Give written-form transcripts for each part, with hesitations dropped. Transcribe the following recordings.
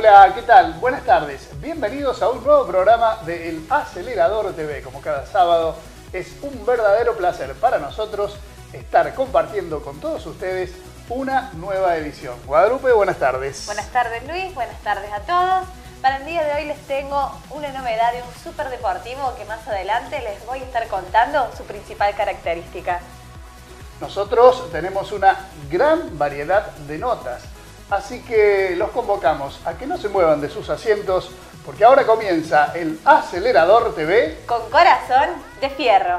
Hola, ¿qué tal? Buenas tardes. Bienvenidos a un nuevo programa de El Acelerador TV. Como cada sábado, es un verdadero placer para nosotros estar compartiendo con todos ustedes una nueva edición. Guadalupe, buenas tardes. Buenas tardes, Luis. Buenas tardes a todos. Para el día de hoy les tengo una novedad de un súper deportivo que más adelante les voy a estar contando su principal característica. Nosotros tenemos una gran variedad de notas, así que los convocamos a que no se muevan de sus asientos, porque ahora comienza el Acelerador TV con corazón de fierro.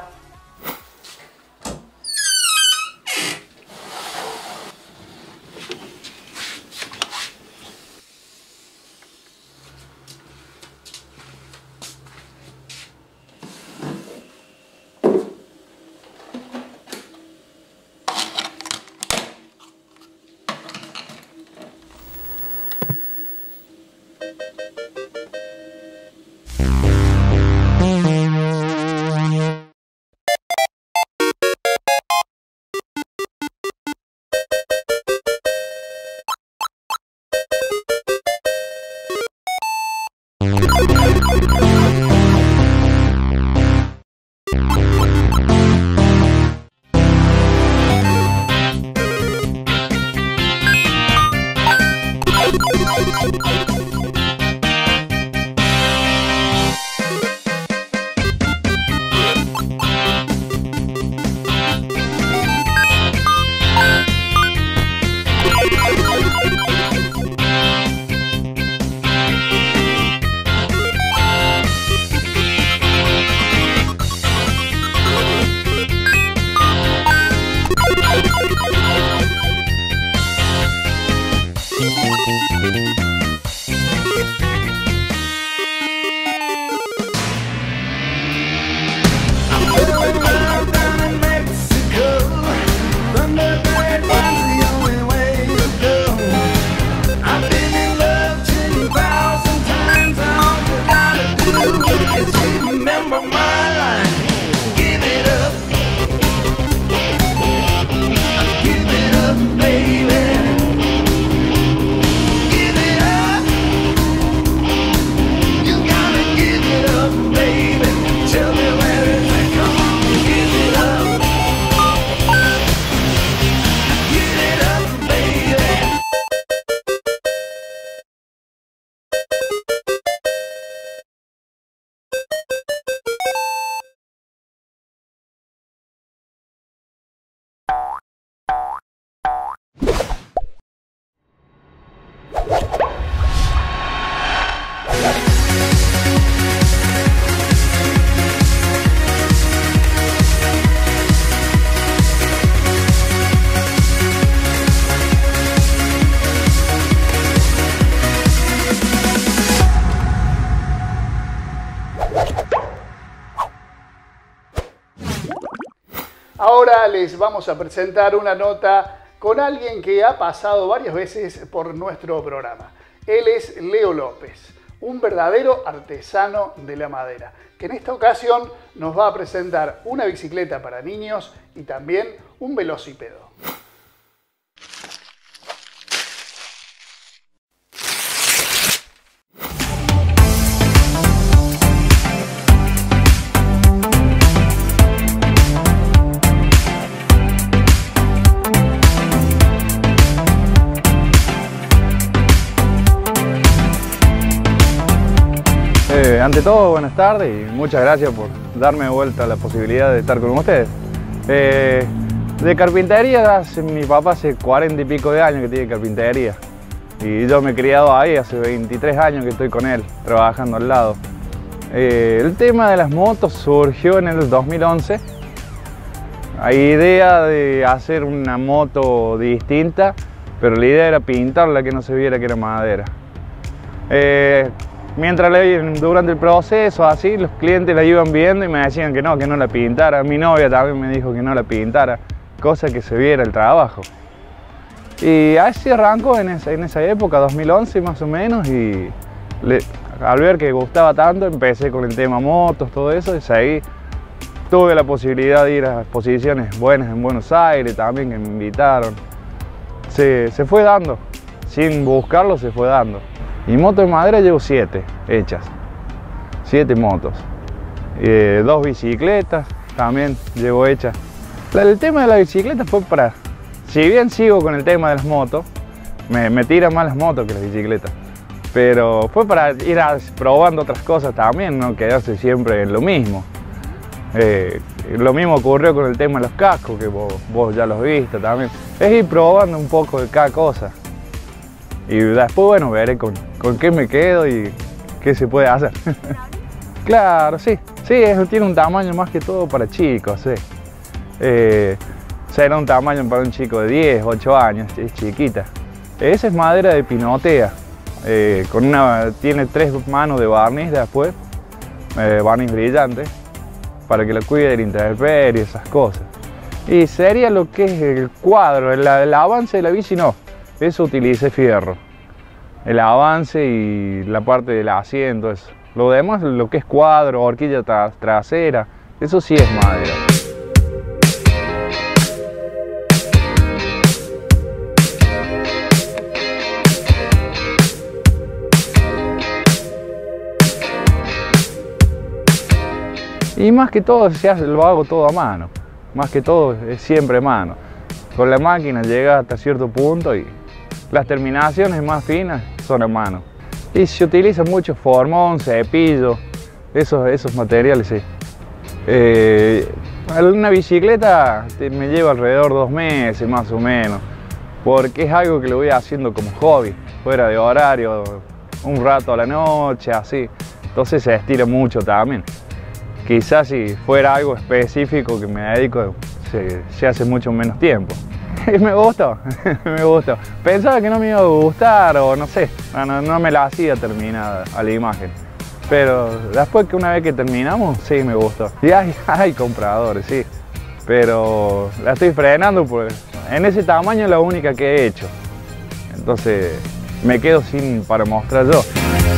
Ahora les vamos a presentar una nota con alguien que ha pasado varias veces por nuestro programa. Él es Leo López, un verdadero artesano de la madera, que en esta ocasión nos va a presentar una bicicleta para niños y también un velocípedo. Ante todo, buenas tardes y muchas gracias por darme de vuelta la posibilidad de estar con ustedes. De carpintería, mi papá hace 40 y pico de años que tiene carpintería y yo me he criado ahí, hace 23 años que estoy con él, trabajando al lado. El tema de las motos surgió en el 2011. Hay idea de hacer una moto distinta, pero la idea era pintarla, que no se viera que era madera. Mientras durante el proceso, así, los clientes la iban viendo y me decían que no la pintara. Mi novia también me dijo que no la pintara, cosa que se viera el trabajo. Y así arrancó en esa época, 2011 más o menos, y al ver que gustaba tanto, empecé con el tema motos, todo eso, y seguí. Tuve la posibilidad de ir a exposiciones buenas en Buenos Aires también, que me invitaron. Se fue dando, sin buscarlo se fue dando. Y motos de madera llevo 7 hechas, 7 motos. 2 bicicletas también llevo hechas. El tema de la bicicleta fue para, si bien sigo con el tema de las motos, me tiran más las motos que las bicicletas, pero fue para ir probando otras cosas también, no quedarse siempre en lo mismo. Lo mismo ocurrió con el tema de los cascos, que vos ya los viste también. Es ir probando un poco de cada cosa. Y después, bueno, veré con qué me quedo y qué se puede hacer. Claro, sí. Sí, tiene un tamaño más que todo para chicos, sí. Será un tamaño para un chico de 10, 8 años, es chiquita. Esa es madera de pinotea. Tiene 3 manos de barniz después, barniz brillante, para que lo cuide del intemperie y esas cosas. Y sería lo que es el cuadro, el avance de la bici no, eso utilicé fierro. El avance y la parte del asiento, eso. Lo demás, lo que es cuadro, horquilla trasera, eso sí es madera. Y más que todo lo hago todo a mano, más que todo es siempre a mano. Con la máquina llega hasta cierto punto y las terminaciones más finas son a mano. Y se utiliza mucho formón, cepillo, esos materiales, sí. Una bicicleta me lleva alrededor de 2 meses más o menos, porque es algo que lo voy haciendo como hobby, fuera de horario, un rato a la noche, así. Entonces se estira mucho también. Quizás si fuera algo específico que me dedico, se hace mucho menos tiempo. Me gustó, me gustó. Pensaba que no me iba a gustar o no sé, no me la hacía terminada a la imagen. Pero después que una vez que terminamos, sí me gustó. Y hay compradores, sí. Pero la estoy frenando porque en ese tamaño es la única que he hecho. Entonces me quedo sin para mostrar yo.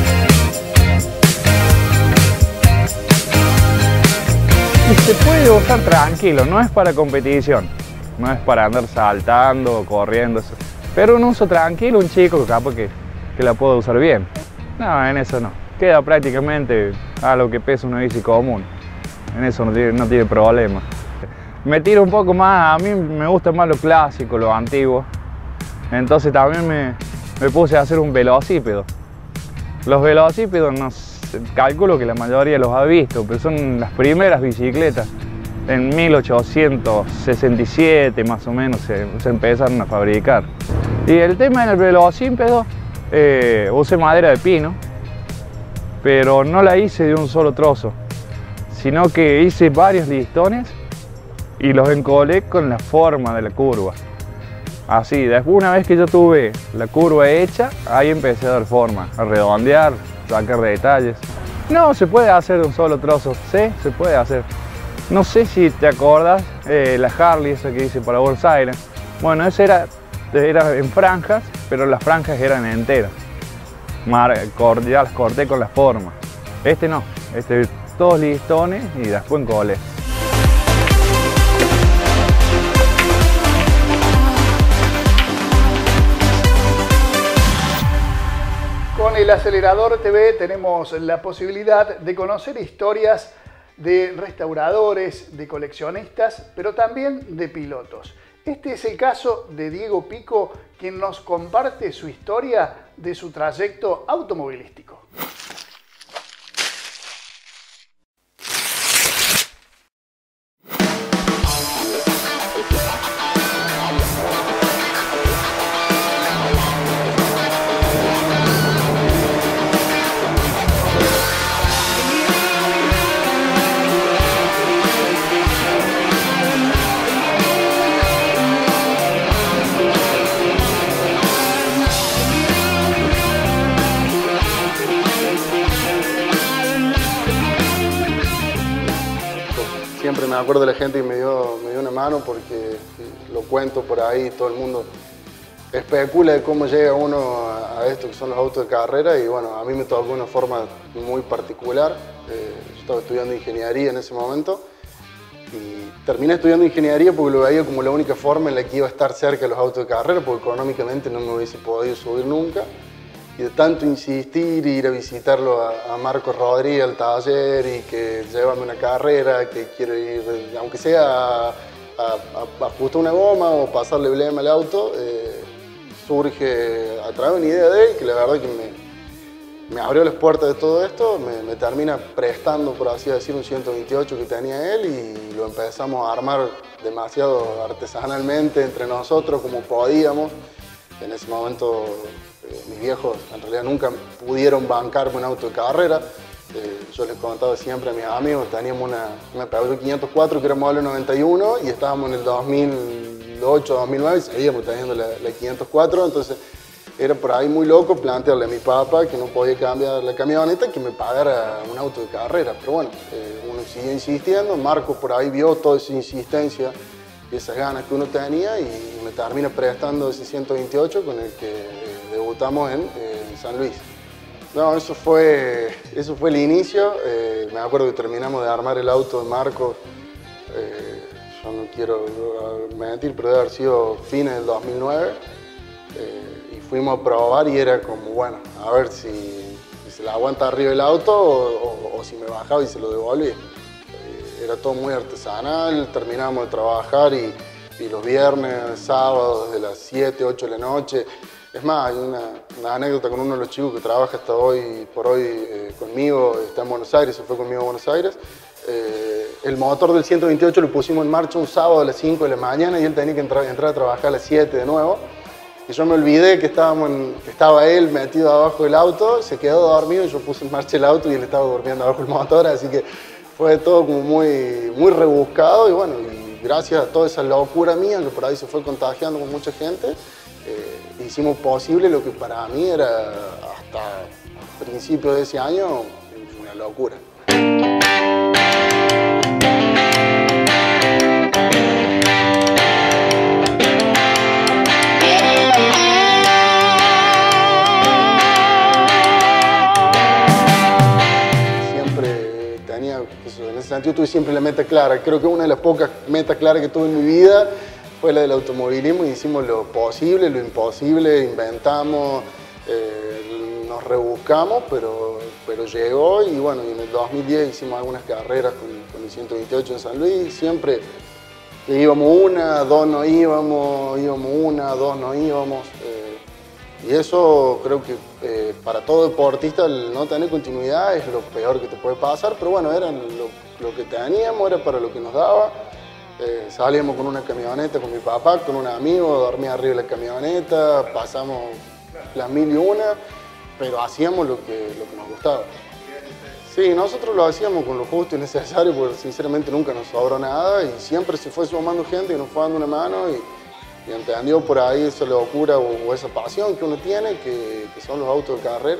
Y se puede usar tranquilo, no es para competición. No es para andar saltando o corriendo, eso. Pero un uso tranquilo, un chico capaz que la puede usar bien. No, en eso no. Queda prácticamente a lo que pesa una bici común. En eso no tiene problema. Me tiro un poco más, a mí me gusta más lo clásico, lo antiguo. Entonces también me puse a hacer un velocípedo. Los velocípedos, calculo que la mayoría los ha visto, pero son las primeras bicicletas. En 1867 más o menos se empezaron a fabricar. Y el tema del velocípedo, usé madera de pino, pero no la hice de un solo trozo, sino que hice varios listones y los encolé con la forma de la curva. Así, después una vez que yo tuve la curva hecha, ahí empecé a dar forma, a redondear, sacar detalles. No, se puede hacer de un solo trozo, sí, se puede hacer. No sé si te acordás, la Harley esa que hice para Buenos Aires. Bueno, esa era en franjas, pero las franjas eran enteras. Ya las corté con la forma. Este no, todos listones y después encolé. Con el Acelerador TV tenemos la posibilidad de conocer historias de restauradores, de coleccionistas, pero también de pilotos. Este es el caso de Diego Pico, quien nos comparte su historia de su trayecto automovilístico. Siempre me acuerdo de la gente que me dio una mano porque lo cuento por ahí, todo el mundo especula de cómo llega uno a esto que son los autos de carrera y bueno, a mí me tocó de una forma muy particular. Yo estaba estudiando ingeniería en ese momento y terminé estudiando ingeniería porque lo veía como la única forma en la que iba a estar cerca de los autos de carrera porque económicamente no me hubiese podido subir nunca. de tanto insistir, ir a visitarlo a Marcos Rodríguez al taller y que llévame una carrera, que quiero ir, aunque sea a ajustar una goma o pasarle blema al auto, surge a través de una idea de él, que la verdad que me abrió las puertas de todo esto, me termina prestando, por así decir, un 128 que tenía él y lo empezamos a armar demasiado artesanalmente entre nosotros como podíamos. En ese momento mis viejos en realidad nunca pudieron bancarme un auto de carrera. Yo les contaba siempre a mis amigos, teníamos una Peugeot 504 que era modelo 91 y estábamos en el 2008, 2009 y seguíamos teniendo la 504, entonces era por ahí muy loco plantearle a mi papá que no podía cambiar la camioneta y que me pagara un auto de carrera. Pero bueno, uno siguió insistiendo, Marco por ahí vio toda esa insistencia y esas ganas que uno tenía y me termina prestando ese 128 con el que debutamos en San Luis. No, eso fue el inicio. Me acuerdo que terminamos de armar el auto de Marco, yo no quiero mentir, pero debe haber sido fines del 2009. Y fuimos a probar y era como, bueno, a ver si se la aguanta arriba el auto o si me bajaba y se lo devolvía. Era todo muy artesanal, terminábamos de trabajar y los viernes, sábados, de las 7, 8 de la noche. Es más, hay una anécdota con uno de los chicos que trabaja hasta hoy por hoy conmigo, está en Buenos Aires, se fue conmigo a Buenos Aires. El motor del 128 lo pusimos en marcha un sábado a las 5 de la mañana y él tenía que entrar a trabajar a las 7 de nuevo. Y yo me olvidé que estaba él metido abajo del auto, se quedó dormido y yo puse en marcha el auto y él estaba durmiendo abajo del motor, así que fue todo como muy rebuscado y bueno, y gracias a toda esa locura mía que por ahí se fue contagiando con mucha gente, hicimos posible lo que para mí era hasta principios de ese año una locura. En ese sentido tuve siempre la meta clara. Creo que una de las pocas metas claras que tuve en mi vida fue la del automovilismo y hicimos lo posible, lo imposible, inventamos, nos rebuscamos, pero llegó y bueno, y en el 2010 hicimos algunas carreras con el 128 en San Luis, siempre íbamos una, dos no íbamos una, dos no íbamos. Y eso creo que para todo deportista el no tener continuidad es lo peor que te puede pasar, pero bueno, era lo que teníamos, era para lo que nos daba. Salíamos con una camioneta con mi papá, con un amigo, dormía arriba de la camioneta, pasamos las 1001, pero hacíamos lo que nos gustaba. Sí, nosotros lo hacíamos con lo justo y necesario, porque sinceramente nunca nos sobró nada y siempre se fue sumando gente que nos fue dando una mano y entendió por ahí esa locura o esa pasión que uno tiene, que son los autos de carrera.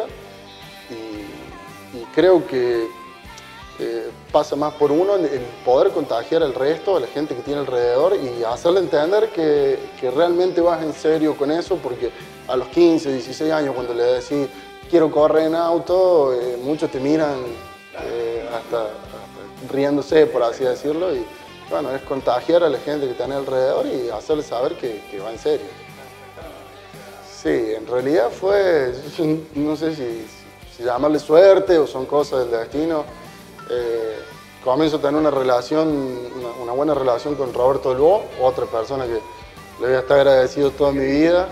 Y creo que pasa más por uno el poder contagiar al resto, a la gente que tiene alrededor y hacerle entender que realmente vas en serio con eso, porque a los 15, 16 años cuando le decís quiero correr en auto, muchos te miran hasta riéndose, por así decirlo. Y bueno, es contagiar a la gente que está alrededor y hacerle saber que va en serio. Sí, en realidad fue, no sé si llamarle suerte o son cosas del destino. Comienzo a tener una buena relación con Roberto Delbo, otra persona que le voy a estar agradecido toda mi vida.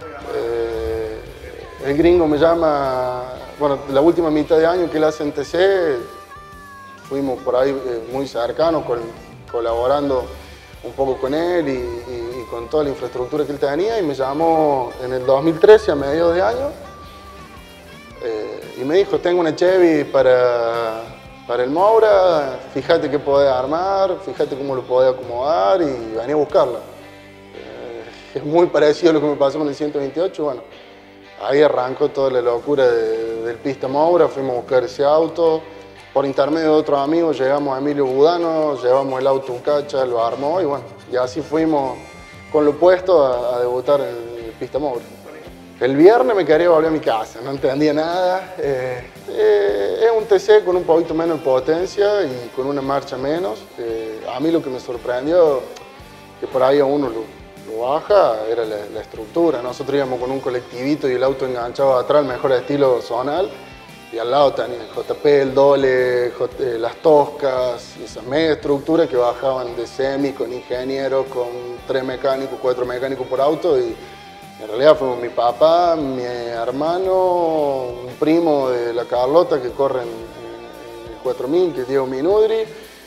El gringo me llama, bueno, la última mitad de año que él hace en TC, fuimos por ahí muy cercanos, colaborando un poco con él y con toda la infraestructura que él tenía y me llamó en el 2013 a mediados de año y me dijo tengo una Chevy para el Moura, fíjate qué podés armar, fíjate cómo lo podés acomodar y vení a buscarla. Es muy parecido a lo que me pasó con el 128, bueno, ahí arrancó toda la locura del Pista Moura, fuimos a buscar ese auto. Por intermedio de otros amigos llegamos a Emilio Budano, llevamos el auto un cacha, lo armó y bueno, y así fuimos con lo puesto a debutar en el Pista Moura. El viernes me quería volver a mi casa, no entendía nada. Es un TC con un poquito menos de potencia y con una marcha menos. A mí lo que me sorprendió, que por ahí a uno lo baja era la estructura. Nosotros íbamos con un colectivito y el auto enganchado atrás, el mejor estilo zonal, y al lado tenía el JP, el Dole, las Toscas, y esas media estructuras que bajaban de semi con ingenieros, con 3 mecánicos, 4 mecánicos por auto, y en realidad fuimos mi papá, mi hermano, un primo de la Carlota que corre en el 4000, que es Diego Minudri,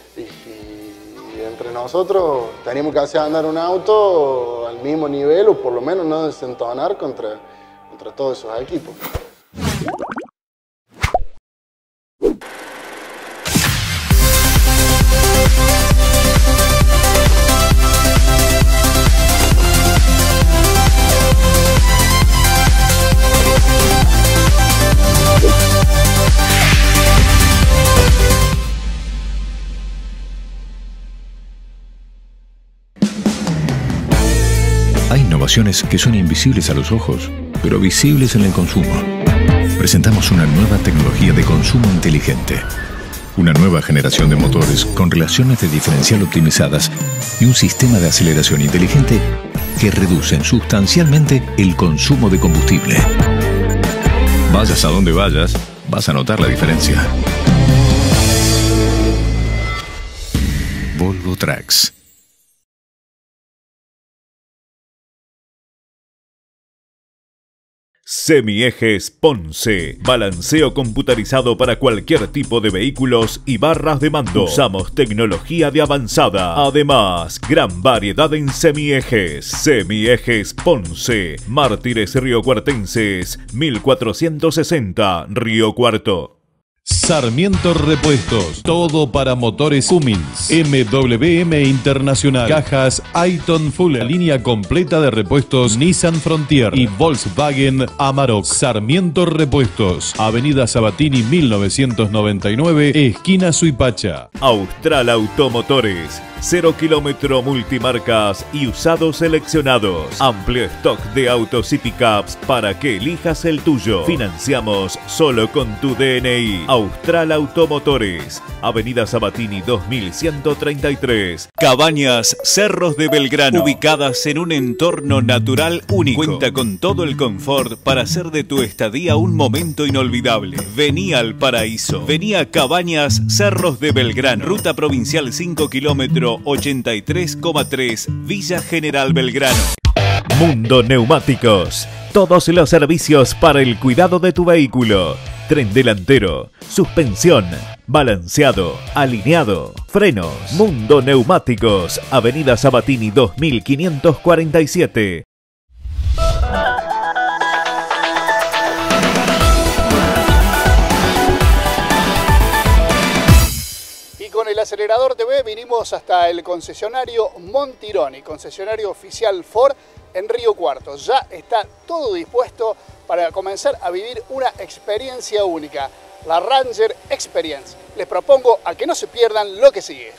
y entre nosotros teníamos que hacer andar un auto al mismo nivel, o por lo menos no desentonar contra todos esos equipos. Hay innovaciones que son invisibles a los ojos, pero visibles en el consumo. Presentamos una nueva tecnología de consumo inteligente. Una nueva generación de motores con relaciones de diferencial optimizadas y un sistema de aceleración inteligente que reducen sustancialmente el consumo de combustible. Vayas a donde vayas, vas a notar la diferencia. Volvo Trucks. Semiejes Ponce. Balanceo computarizado para cualquier tipo de vehículos y barras de mando. Usamos tecnología de avanzada. Además, gran variedad en semiejes. Semiejes Ponce. Mártires riocuartenses, 1460, Río Cuarto. Sarmiento Repuestos, todo para motores Cummins, MWM Internacional, cajas Aiton Fuller, línea completa de repuestos Nissan Frontier y Volkswagen Amarok. Sarmiento Repuestos, Avenida Sabatini 1999, esquina Suipacha. Austral Automotores, 0 kilómetro multimarcas y usados seleccionados. Amplio stock de autos y pickups para que elijas el tuyo. Financiamos solo con tu DNI. Austral Automotores, Avenida Sabatini 2133. Cabañas Cerros de Belgrano, ubicadas en un entorno natural único. Cuenta con todo el confort para hacer de tu estadía un momento inolvidable. Vení al paraíso. Vení a Cabañas Cerros de Belgrano, ruta provincial 5 kilómetro 83,3, Villa General Belgrano. Mundo Neumáticos, todos los servicios para el cuidado de tu vehículo. Tren delantero, suspensión, balanceado, alineado, frenos. Mundo Neumáticos, Avenida Sabatini 2547. Con el Acelerador TV vinimos hasta el concesionario Montironi, concesionario oficial Ford en Río Cuarto. Ya está todo dispuesto para comenzar a vivir una experiencia única, la Ranger Experience. Les propongo a que no se pierdan lo que sigue.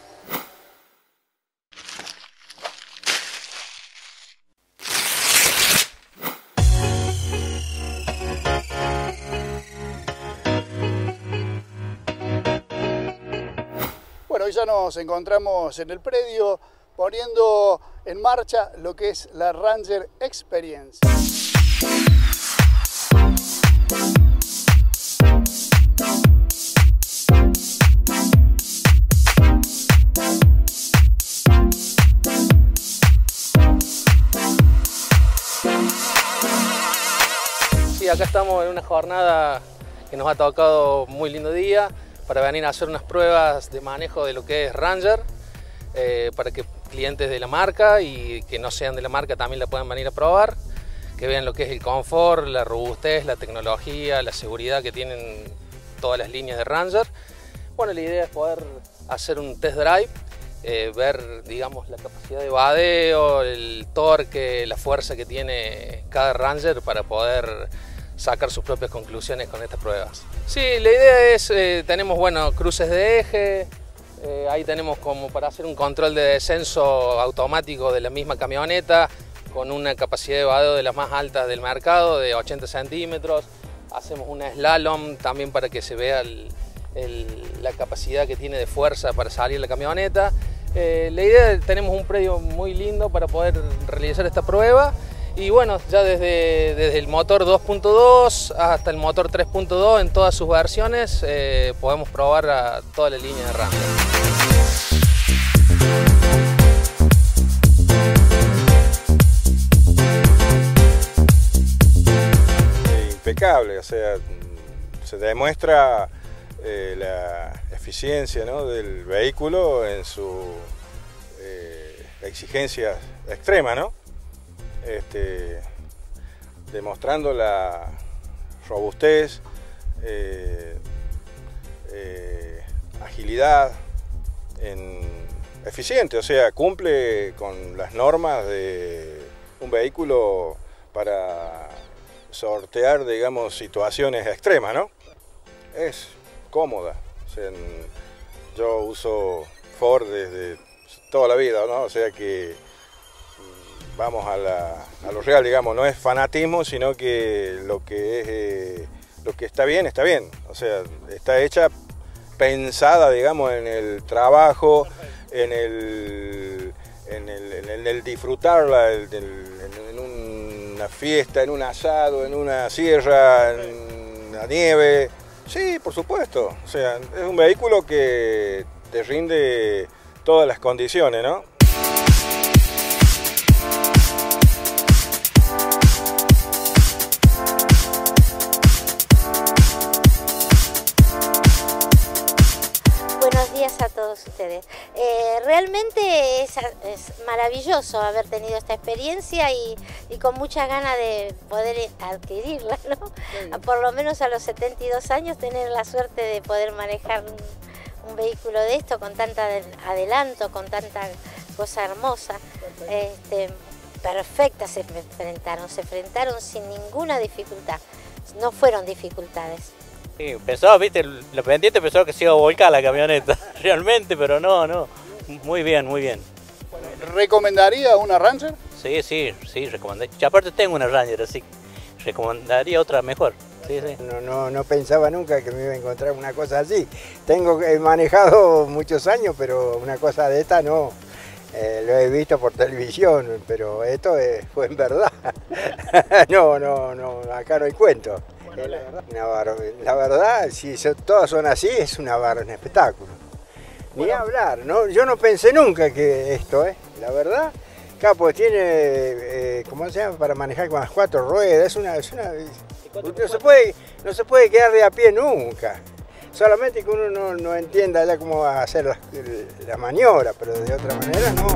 Hoy ya nos encontramos en el predio poniendo en marcha lo que es la Ranger Experience. Sí, acá estamos en una jornada que nos ha tocado muy lindo día para venir a hacer unas pruebas de manejo de lo que es Ranger, para que clientes de la marca y que no sean de la marca también la puedan venir a probar, que vean lo que es el confort, la robustez, la tecnología, la seguridad que tienen todas las líneas de Ranger. Bueno, la idea es poder hacer un test drive, ver, digamos, la capacidad de vadeo, el torque, la fuerza que tiene cada Ranger para poder sacar sus propias conclusiones con estas pruebas. Sí, la idea es, tenemos cruces de eje, ahí tenemos como para hacer un control de descenso automático de la misma camioneta, con una capacidad de vadeo de las más altas del mercado, de 80 centímetros. Hacemos una slalom también para que se vea la capacidad que tiene de fuerza para salir la camioneta. La idea, tenemos un predio muy lindo para poder realizar esta prueba y bueno, ya desde el motor 2.2 hasta el motor 3.2 en todas sus versiones podemos probar a toda la línea de Ranger. Impecable, o sea, se demuestra la eficiencia, ¿no?, del vehículo en su exigencia extrema, ¿no? Demostrando la robustez, agilidad, eficiente, o sea, cumple con las normas de un vehículo para sortear, digamos, situaciones extremas, ¿no? Es cómoda. O sea, yo uso Ford desde toda la vida, ¿no? O sea que vamos a lo real, digamos, no es fanatismo, sino que lo que está bien, está bien. O sea, está hecha, pensada, digamos, en el trabajo, en el disfrutarla, en una fiesta, en un asado, en una sierra, en la nieve. Sí, por supuesto. O sea, es un vehículo que te rinde todas las condiciones, ¿no? Buenos días a todos ustedes. Realmente es maravilloso haber tenido esta experiencia y con muchas ganas de poder adquirirla, ¿no? Por lo menos a los 72 años tener la suerte de poder manejar un vehículo de esto con tanta adelanto, con tanta cosa hermosa. Perfecta se enfrentaron sin ninguna dificultad, no fueron dificultades. Sí, pensaba, viste, la pendiente pensaba que se iba a volcar la camioneta, realmente, pero no, muy bien, muy bien. ¿Recomendaría una Ranger? Sí, recomendaría. Y aparte tengo una Ranger, así que recomendaría otra mejor. Sí. No pensaba nunca que me iba a encontrar una cosa así. He manejado muchos años, pero una cosa de esta no. Lo he visto por televisión, pero esto fue en verdad. No, acá no hay cuento. La verdad, si todas son así, es un espectáculo. Ni hablar, ¿no? Yo no pensé nunca que esto, la verdad, Capo tiene, ¿cómo se llama? Para manejar con las 4 ruedas, no se puede quedar de a pie nunca. Solamente que uno no entienda ya cómo va a hacer la maniobra, pero de otra manera no.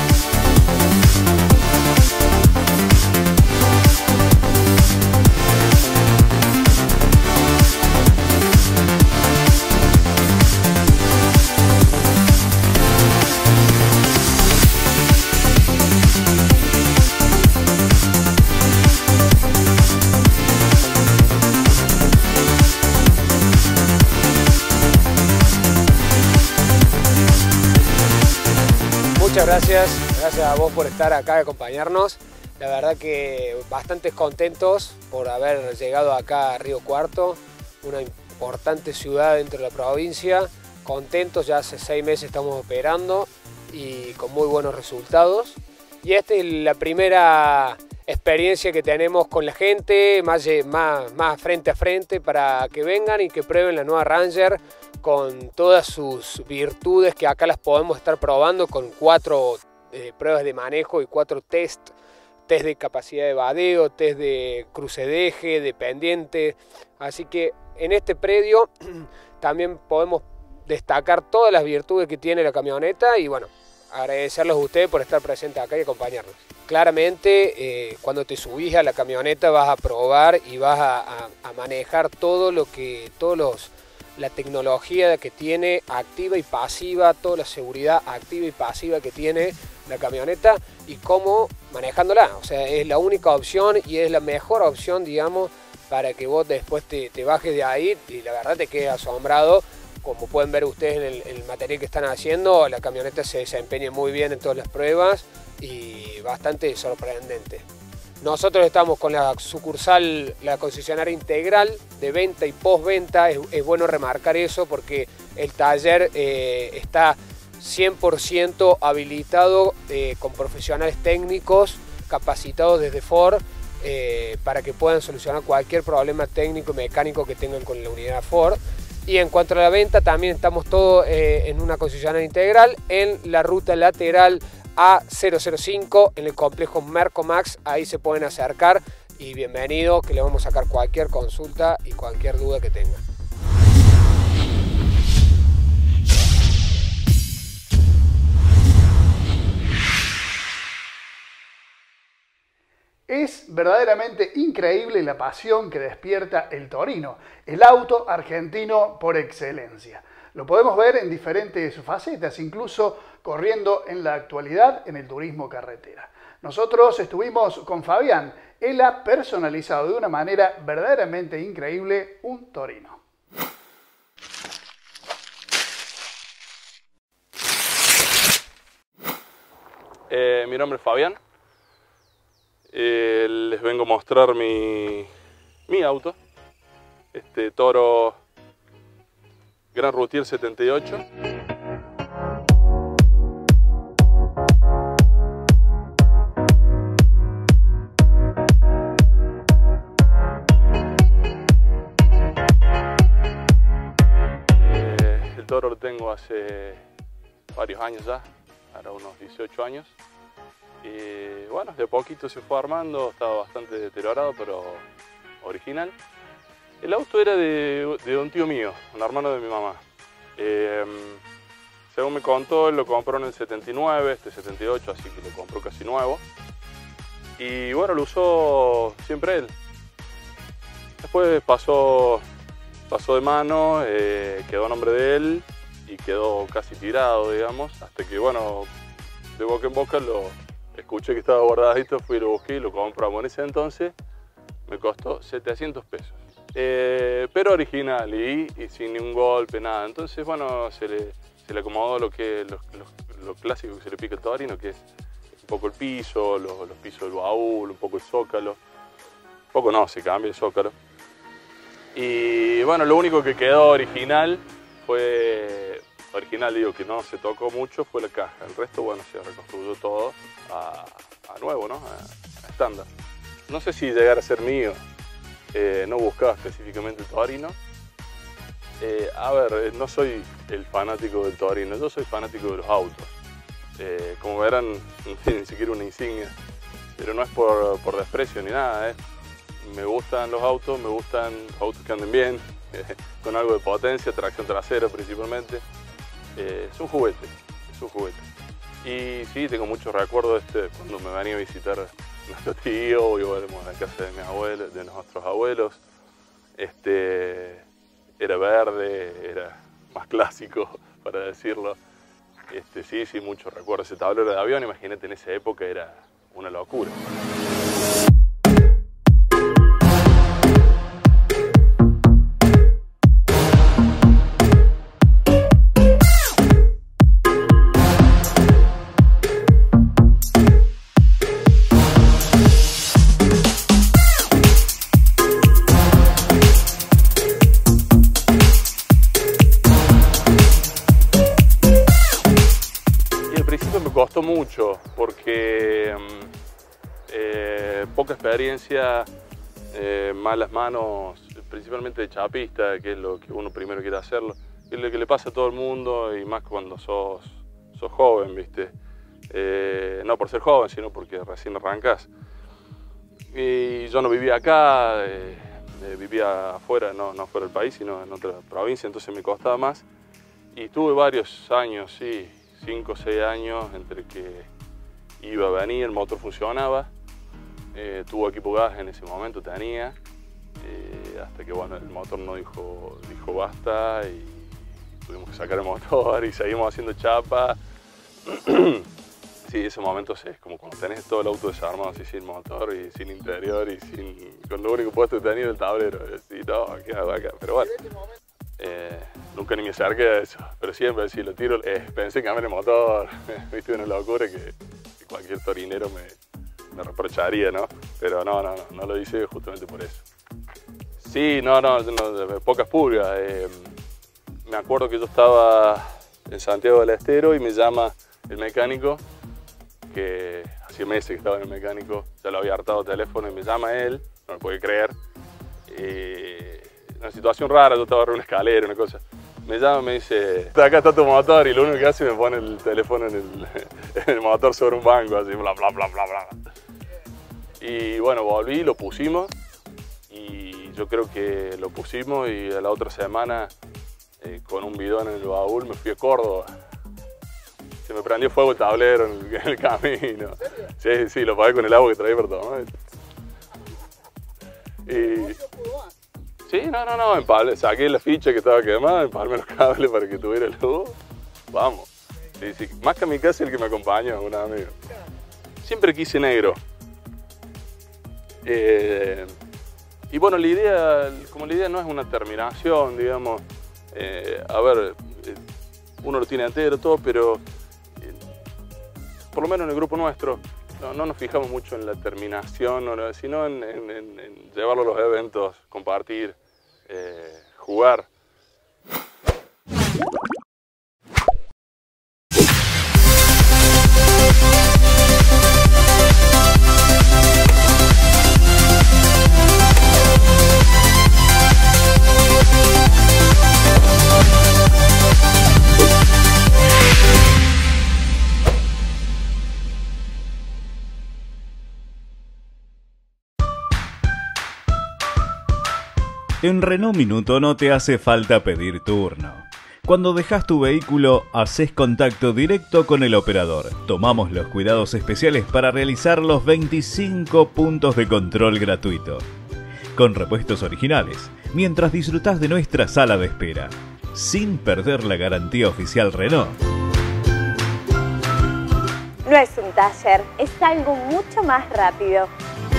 Muchas gracias a vos por estar acá y acompañarnos. La verdad que bastante contentos por haber llegado acá a Río Cuarto, una importante ciudad dentro de la provincia. Contentos, ya hace 6 meses estamos operando y con muy buenos resultados. Y esta es la primera experiencia que tenemos con la gente, más frente a frente, para que vengan y que prueben la nueva Ranger con todas sus virtudes, que acá las podemos estar probando con 4 pruebas de manejo y 4 test de capacidad de vadeo, test de cruce de eje, de pendiente. Así que en este predio también podemos destacar todas las virtudes que tiene la camioneta y bueno, agradecerles a ustedes por estar presentes acá y acompañarnos. Claramente cuando te subís a la camioneta vas a probar y vas a manejar la tecnología que tiene activa y pasiva, toda la seguridad activa y pasiva que tiene la camioneta y cómo manejándola. O sea, es la única opción y es la mejor opción, digamos, para que vos después te bajes de ahí y la verdad te quedes asombrado. Como pueden ver ustedes en el material que están haciendo, la camioneta se desempeña muy bien en todas las pruebas y bastante sorprendente. Nosotros estamos con la sucursal, la concesionaria integral de venta y postventa. Es bueno remarcar eso porque el taller está 100% habilitado con profesionales técnicos capacitados desde Ford para que puedan solucionar cualquier problema técnico y mecánico que tengan con la unidad Ford. Y en cuanto a la venta, también estamos todos en una concesionaria integral en la ruta lateral A005 en el complejo Mercomax. Ahí se pueden acercar y bienvenido, que le vamos a sacar cualquier consulta y cualquier duda que tengan. Es verdaderamente increíble la pasión que despierta el Torino, el auto argentino por excelencia. Lo podemos ver en diferentes facetas, incluso corriendo en la actualidad en el turismo carretera. Nosotros estuvimos con Fabián. Él ha personalizado de una manera verdaderamente increíble un Torino. Mi nombre es Fabián. Les vengo a mostrar mi auto, este Toro Grand Routier 78. El Toro lo tengo hace varios años ya, ahora unos 18 años. Y bueno, de poquito se fue armando, estaba bastante deteriorado, pero original. El auto era de un tío mío, un hermano de mi mamá. Según me contó, él lo compró en el 79, este 78, así que lo compró casi nuevo. Y bueno, lo usó siempre él. Después pasó de mano, quedó a nombre de él y quedó casi tirado, digamos, hasta que bueno, de boca en boca lo escuché que estaba guardadito, fui y lo busqué y lo compramos. En ese entonces me costó 700 pesos. Pero original y sin ningún golpe, nada. Entonces, bueno, se le acomodó lo clásico que se le pica al Torino, que es un poco el piso, los pisos del baúl, un poco el zócalo. Un poco no, se cambia el zócalo. Y bueno, lo único que quedó original digo que no se tocó mucho, fue la caja. El resto, bueno, se reconstruyó todo a nuevo, ¿no? A estándar. No sé si llegara a ser mío, no buscaba específicamente el Torino. A ver, no soy el fanático del Torino, yo soy fanático de los autos. Como verán, no tiene ni siquiera una insignia, pero no es por desprecio ni nada, Me gustan los autos, me gustan los autos que anden bien, con algo de potencia, tracción trasera principalmente. Es un juguete, es un juguete. Y sí, tengo muchos recuerdos cuando me venía a visitar nuestro tío, íbamos a la casa de mis abuelos, de nuestros abuelos. Era verde, era más clásico, para decirlo. Sí, muchos recuerdos. Ese tablero de avión, imagínate, en esa época era una locura. Costó mucho porque poca experiencia, malas manos, principalmente de chapista, que es lo que uno primero quiere hacerlo, que es lo que le pasa a todo el mundo y más cuando sos joven, ¿viste? No por ser joven, sino porque recién arrancás. Y yo no vivía acá, vivía afuera, no fuera del país, sino en otra provincia, entonces me costaba más. Y tuve varios años, sí, 5 o 6 años entre que iba a venir, el motor funcionaba, tuvo equipo gas en ese momento, tenía, hasta que bueno, el motor no dijo basta y tuvimos que sacar el motor y seguimos haciendo chapa. Sí, ese momento sí, es como cuando tenés todo el auto desarmado así sin motor y sin interior y con lo único puesto que tenía el tablero. Y no, ¿qué hago acá? Pero bueno. Nunca ni me acerqué a eso, pero siempre si lo tiro, pensé en cambiar el motor, viste, una locura que cualquier torinero me reprocharía, ¿no? Pero no lo hice justamente por eso. Sí, pocas pulgas. Me acuerdo que yo estaba en Santiago del Estero y me llama el mecánico, que hacía meses que estaba en el mecánico, ya lo había hartado el teléfono y me llama él, no me puede creer. Una situación rara, yo estaba en una escalera, una cosa. Me llama y me dice, acá está tu motor, y lo único que hace es me pone el teléfono en el motor sobre un banco, así, bla, bla, bla, bla, bla. Y bueno, volví, lo pusimos, y yo creo que lo pusimos y a la otra semana, con un bidón en el baúl, me fui a Córdoba. Se me prendió fuego el tablero en el camino. Sí, sí, lo pagué con el agua que traía por tomar. Y... sí, no, empalé, saqué la ficha que estaba quemada, empalmé los cables para que tuviera luz. Vamos. Sí, sí. Más que a mi casa el que me acompaña, un amigo. Siempre quise negro. Y bueno, la idea no es una terminación, digamos. A ver, uno lo tiene entero, todo, pero por lo menos en el grupo nuestro no nos fijamos mucho en la terminación, sino en llevarlo a los eventos, compartir, jugar. En Renault Minuto no te hace falta pedir turno. Cuando dejas tu vehículo, haces contacto directo con el operador. Tomamos los cuidados especiales para realizar los 25 puntos de control gratuito. Con repuestos originales, mientras disfrutás de nuestra sala de espera. Sin perder la garantía oficial Renault. No es un taller, es algo mucho más rápido.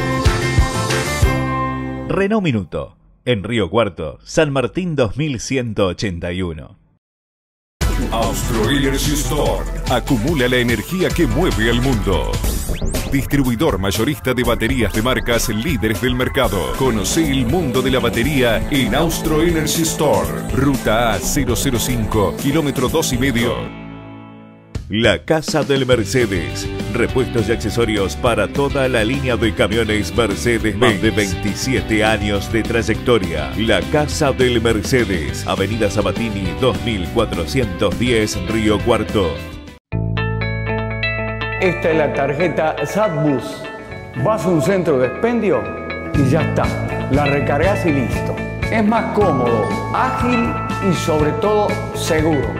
Renault Minuto. En Río Cuarto, San Martín 2181. Austro Energy Store. Acumula la energía que mueve al mundo. Distribuidor mayorista de baterías de marcas líderes del mercado. Conoce el mundo de la batería en Austro Energy Store. Ruta A005, kilómetro 2,5. La Casa del Mercedes. Repuestos y accesorios para toda la línea de camiones Mercedes. Más de 27 años de trayectoria. La Casa del Mercedes. Avenida Sabatini 2410, Río Cuarto. Esta es la tarjeta Satbus. Vas a un centro de expendio y ya está. La recargas y listo. Es más cómodo, ágil y sobre todo seguro.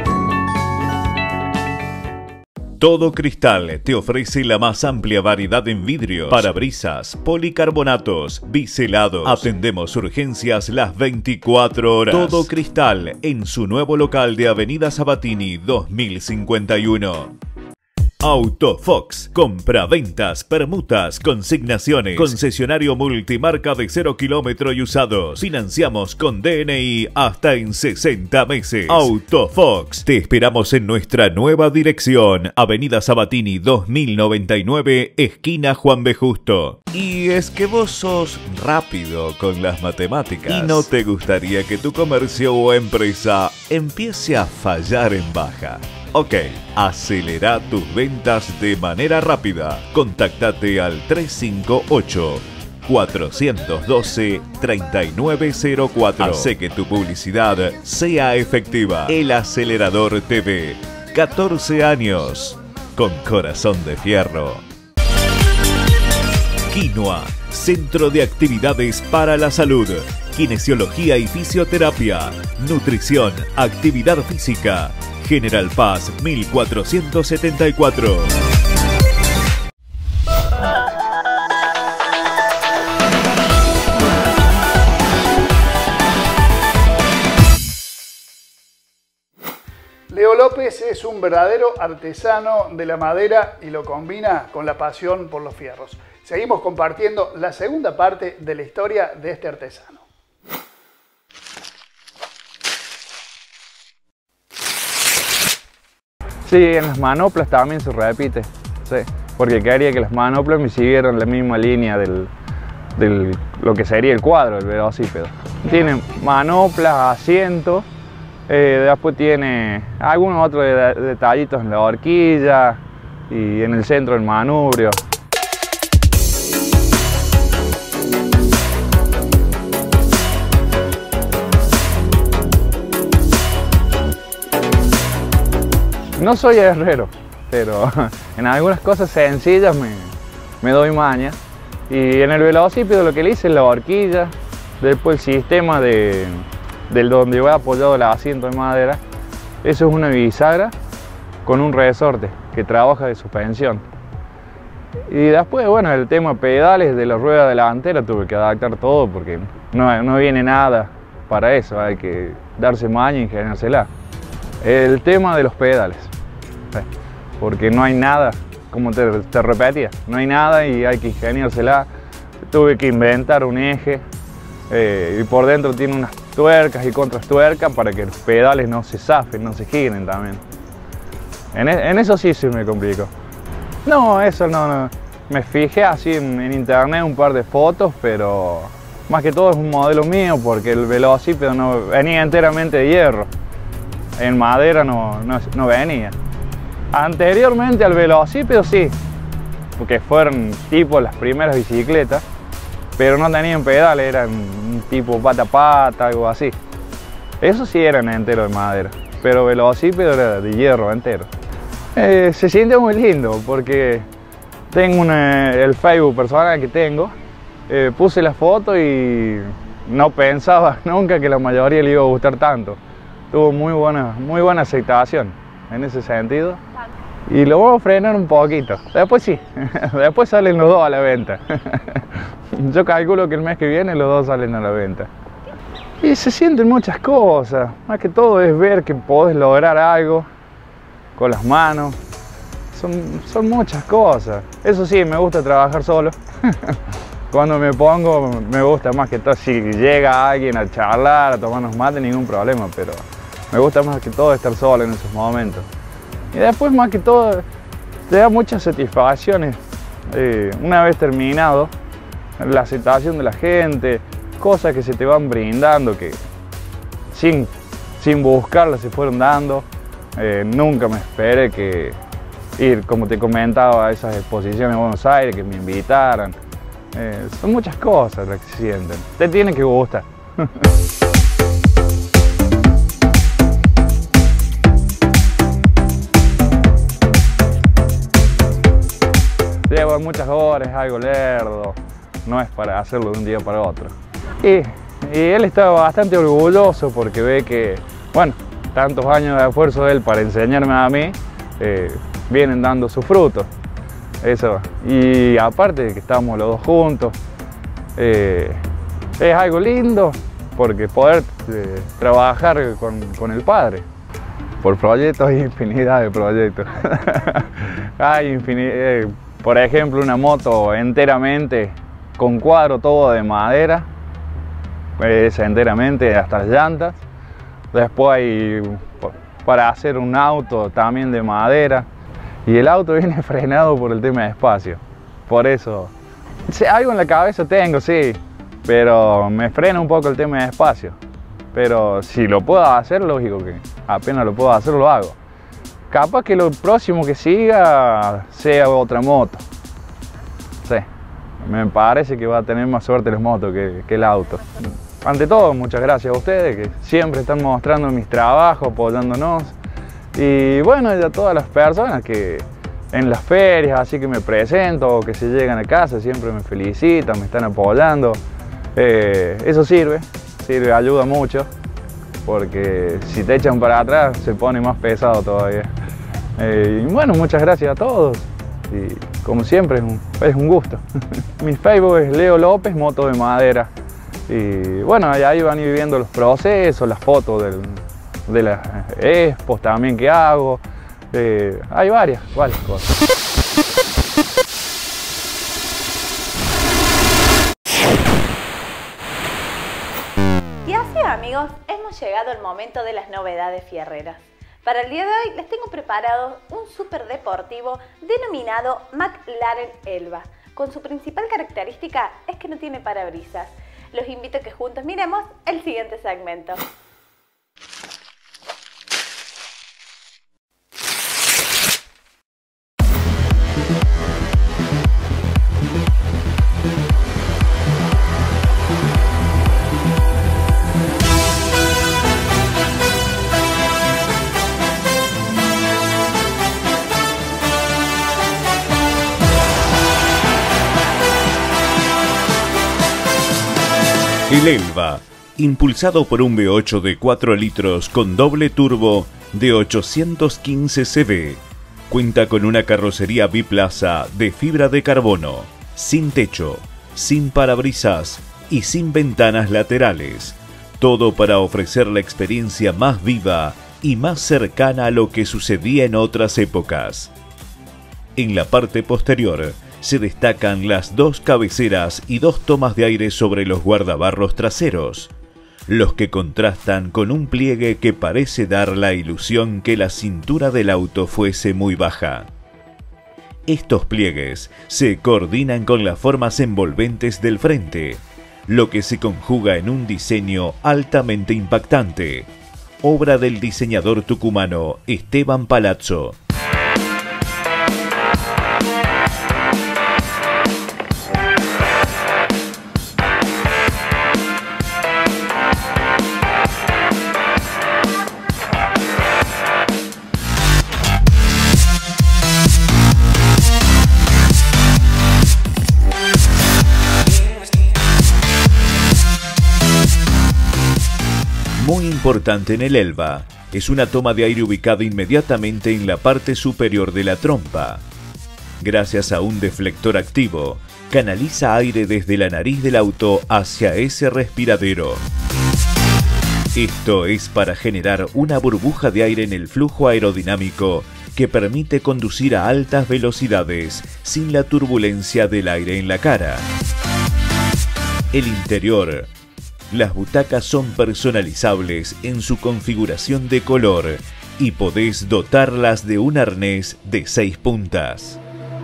Todo Cristal te ofrece la más amplia variedad en vidrios, parabrisas, policarbonatos, biselados. Atendemos urgencias las 24 horas. Todo Cristal en su nuevo local de Avenida Sabatini 2051. Autofox, compra-ventas, permutas, consignaciones, concesionario multimarca de 0 kilómetro y usados. Financiamos con DNI hasta en 60 meses. Autofox, te esperamos en nuestra nueva dirección, Avenida Sabatini 2099, esquina Juan B. Justo. Y es que vos sos rápido con las matemáticas y no te gustaría que tu comercio o empresa empiece a fallar en baja. Ok, acelera tus ventas de manera rápida. Contáctate al 358-412-3904. Hace que tu publicidad sea efectiva. El Acelerador TV. 14 años. Con corazón de fierro. Quinoa. Centro de Actividades para la Salud. Kinesiología y fisioterapia. Nutrición. Actividad física. General Paz 1474. Leo López es un verdadero artesano de la madera y lo combina con la pasión por los fierros. Seguimos compartiendo la segunda parte de la historia de este artesano. Sí, en las manoplas también se repite, sí, porque quería que las manoplas me siguieran la misma línea de lo que sería el cuadro, el velocípedo. Tienen manoplas, asientos Después tiene algunos otros detallitos en la horquilla y en el centro del manubrio. No soy herrero, pero en algunas cosas sencillas me doy maña. Y en el velocípedo lo que le hice es la horquilla, después el sistema del donde va apoyado el asiento de madera. Eso es una bisagra con un resorte que trabaja de suspensión. Y después, bueno, el tema pedales de la rueda delantera tuve que adaptar todo porque no viene nada para eso, hay que darse maña y ingeniársela. El tema de los pedales, porque no hay nada, como te repetía, no hay nada y hay que ingeniársela. Tuve que inventar un eje y por dentro tiene unas tuercas y contrastuercas para que los pedales no se zafen, no se giren también. En eso sí se me complicó. No, eso no. Me fijé así en internet un par de fotos, pero más que todo es un modelo mío porque el velocípedo no venía enteramente de hierro. En madera no venía. Anteriormente al velocípedo sí, porque fueron tipo las primeras bicicletas, pero no tenían pedales, eran un tipo pata a pata, algo así. Eso sí eran enteros de madera, pero velocípedo era de hierro entero. Se siente muy lindo porque tengo el Facebook personal que tengo, puse la foto y no pensaba nunca que la mayoría le iba a gustar tanto. Tuvo muy buena aceptación en ese sentido. Y lo voy a frenar un poquito. Después sí, después salen los dos a la venta. Yo calculo que el mes que viene los dos salen a la venta. Y se sienten muchas cosas. Más que todo es ver que podés lograr algo con las manos. Son muchas cosas. Eso sí, me gusta trabajar solo. Cuando me pongo, me gusta más que todo. Si llega alguien a charlar, a tomarnos mate, ningún problema. Pero me gusta más que todo estar solo en esos momentos. Y después, más que todo, te da muchas satisfacciones. Una vez terminado, la aceptación de la gente, cosas que se te van brindando que sin buscarlas se fueron dando. Nunca me esperé que ir, como te comentaba, a esas exposiciones en Buenos Aires, que me invitaran. Son muchas cosas las que se sienten. Te tiene que gustar. Lleva muchas horas, es algo lerdo, no es para hacerlo de un día para otro. Y él estaba bastante orgulloso porque ve que, bueno, tantos años de esfuerzo de él para enseñarme a mí, vienen dando sus frutos. Eso. Y aparte de que estamos los dos juntos, es algo lindo porque poder trabajar con el padre. Por proyectos hay infinidad de proyectos. Hay infinidad. Por ejemplo, una moto enteramente con cuadro todo de madera, esa enteramente hasta las llantas. Después hay para hacer un auto también de madera. Y el auto viene frenado por el tema de espacio. Por eso, algo en la cabeza tengo, sí, pero me frena un poco el tema de espacio. Pero si lo puedo hacer, lógico que apenas lo puedo hacer, lo hago. Capaz que lo próximo que siga sea otra moto. Sí, me parece que va a tener más suerte las motos que el auto. Ante todo, muchas gracias a ustedes que siempre están mostrando mis trabajos, apoyándonos. Y bueno, y a todas las personas que en las ferias, así que me presento o que se llegan a casa, siempre me felicitan, me están apoyando. Eso sirve, ayuda mucho. Porque si te echan para atrás se pone más pesado todavía. Y bueno, muchas gracias a todos y como siempre es un gusto. Mi Facebook es Leo López, Moto de Madera. Y bueno, ahí van a ir viendo los procesos, las fotos de las expos también que hago. Hay varias cosas. Y así, amigos, hemos llegado al momento de las novedades fierreras. Para el día de hoy les tengo preparado un súper deportivo denominado McLaren Elva. Con su principal característica es que no tiene parabrisas. Los invito a que juntos miremos el siguiente segmento. El Elva, impulsado por un V8 de 4 litros con doble turbo de 815 cv, cuenta con una carrocería biplaza de fibra de carbono, sin techo, sin parabrisas y sin ventanas laterales. Todo para ofrecer la experiencia más viva y más cercana a lo que sucedía en otras épocas. En la parte posterior se destacan las 2 cabeceras y 2 tomas de aire sobre los guardabarros traseros, los que contrastan con un pliegue que parece dar la ilusión que la cintura del auto fuese muy baja. Estos pliegues se coordinan con las formas envolventes del frente, lo que se conjuga en un diseño altamente impactante, obra del diseñador tucumano Esteban Palazzo. Muy importante en el Elva es una toma de aire ubicada inmediatamente en la parte superior de la trompa. Gracias a un deflector activo, canaliza aire desde la nariz del auto hacia ese respiradero. Esto es para generar una burbuja de aire en el flujo aerodinámico que permite conducir a altas velocidades sin la turbulencia del aire en la cara. El interior. Las butacas son personalizables en su configuración de color y podés dotarlas de un arnés de 6 puntas.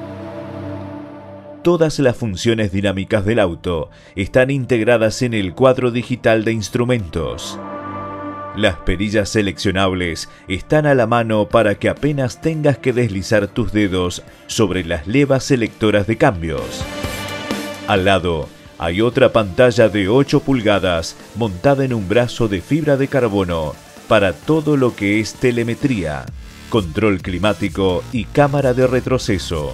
Todas las funciones dinámicas del auto están integradas en el cuadro digital de instrumentos. Las perillas seleccionables están a la mano para que apenas tengas que deslizar tus dedos sobre las levas selectoras de cambios. Al lado, hay otra pantalla de 8 pulgadas montada en un brazo de fibra de carbono para todo lo que es telemetría, control climático y cámara de retroceso.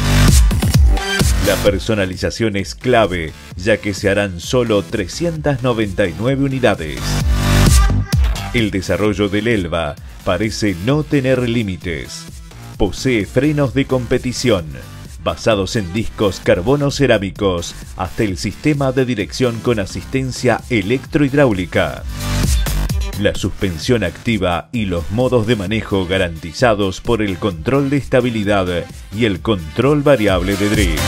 La personalización es clave, ya que se harán solo 399 unidades. El desarrollo del Elva parece no tener límites. Posee frenos de competición, basados en discos carbono cerámicos, hasta el sistema de dirección con asistencia electrohidráulica. La suspensión activa y los modos de manejo garantizados por el control de estabilidad y el control variable de drift.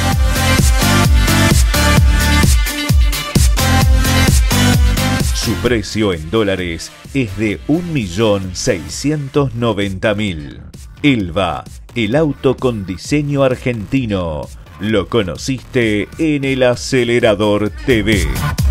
Su precio en dólares es de 1.690.000. Elva, el auto con diseño argentino. Lo conociste en el Acelerador TV.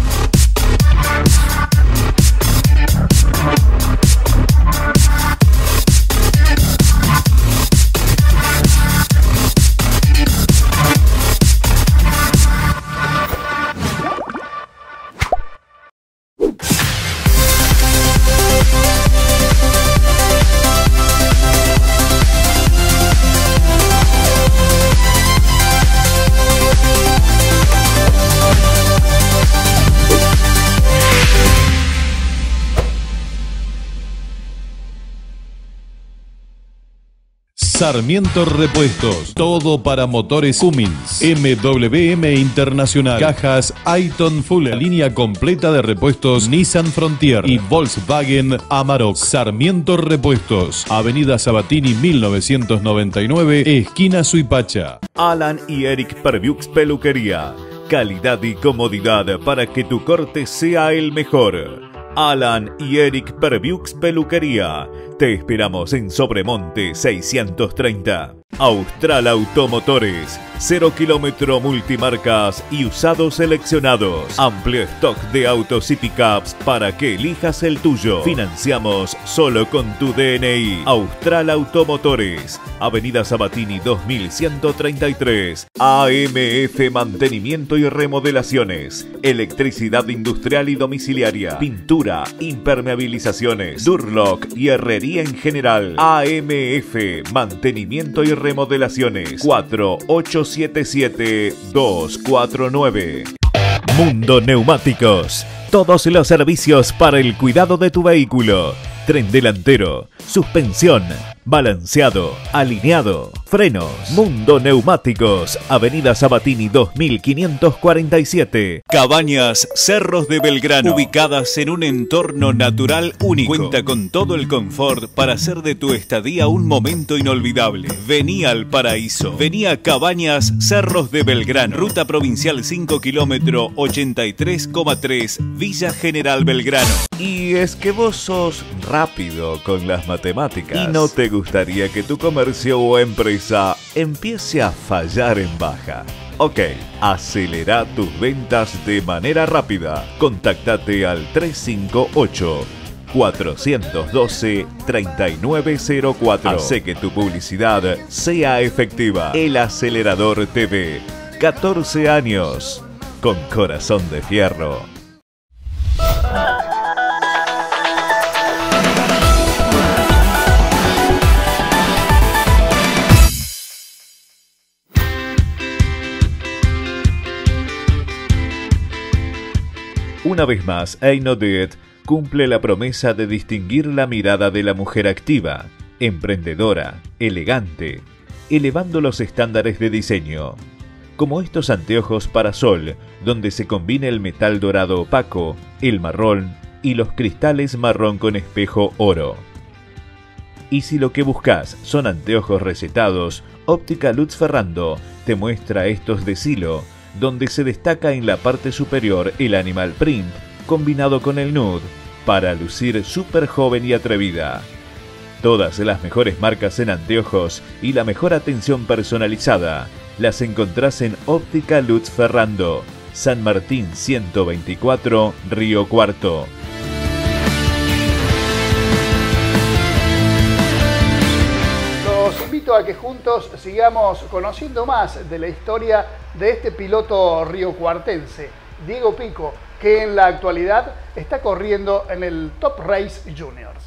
Sarmiento Repuestos, todo para motores Cummins, MWM Internacional, cajas Aiton Full, línea completa de repuestos Nissan Frontier y Volkswagen Amarok. Sarmiento Repuestos, Avenida Sabatini 1999, esquina Suipacha. Alan y Eric Perviux Peluquería, calidad y comodidad para que tu corte sea el mejor. Alan y Eric Perviux Peluquería. Te esperamos en Sobremonte 630. Austral Automotores, 0 kilómetro multimarcas y usados seleccionados. Amplio stock de autos y pickups para que elijas el tuyo. Financiamos solo con tu DNI. Austral Automotores, Avenida Sabatini 2133. AMF Mantenimiento y Remodelaciones, electricidad industrial y domiciliaria, pintura, impermeabilizaciones, Durlock y herrería en general. AMF Mantenimiento y Remodelaciones, 4877-249. Mundo Neumáticos, todos los servicios para el cuidado de tu vehículo. Tren delantero, suspensión, balanceado, alineado, frenos. Mundo Neumáticos, Avenida Sabatini 2547. Cabañas Cerros de Belgrano, ubicadas en un entorno natural único. Cuenta con todo el confort para hacer de tu estadía un momento inolvidable. Vení al paraíso. Vení a Cabañas Cerros de Belgrano. Ruta provincial 5 kilómetro 83,3, Villa General Belgrano. Y es que vos sos rápido con las matemáticas y no te gustaría que tu comercio o empresa empiece a fallar en baja. Ok, acelera tus ventas de manera rápida. Contactate al 358-412-3904. Hace que tu publicidad sea efectiva. El Acelerador TV, 14 años, con corazón de fierro. Una vez más, Einodet cumple la promesa de distinguir la mirada de la mujer activa, emprendedora, elegante, elevando los estándares de diseño. Como estos anteojos para sol, donde se combina el metal dorado opaco, el marrón y los cristales marrón con espejo oro. Y si lo que buscas son anteojos recetados, Óptica Lutz Ferrando te muestra estos de Silo, donde se destaca en la parte superior el animal print combinado con el nude para lucir súper joven y atrevida. Todas las mejores marcas en anteojos y la mejor atención personalizada las encontrás en Óptica Lutz Ferrando, San Martín 124, Río Cuarto. Los invito a que juntos sigamos conociendo más de la historia de este piloto riocuartense, Diego Pico, que en la actualidad está corriendo en el Top Race Juniors.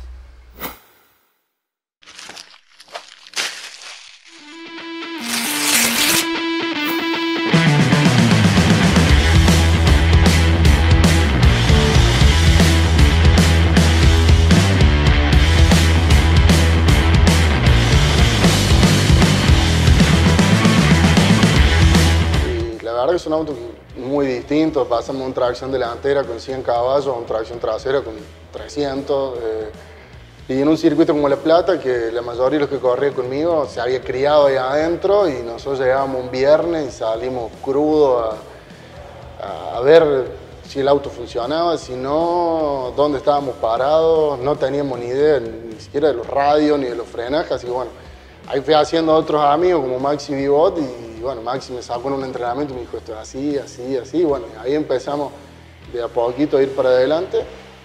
La verdad que es un auto muy distinto, pasamos de una tracción delantera con 100 caballos a una tracción trasera con 300. Y en un circuito como La Plata, que la mayoría de los que corrían conmigo se había criado ahí adentro, y nosotros llegábamos un viernes y salimos crudos a ver si el auto funcionaba, si no, dónde estábamos parados, no teníamos ni idea ni siquiera de los radios ni de los frenajes, así que bueno, ahí fui haciendo otros amigos como Maxi Vivot, y bueno, Maxi me sacó en un entrenamiento y me dijo esto es así, así, así, y bueno, ahí empezamos de a poquito a ir para adelante.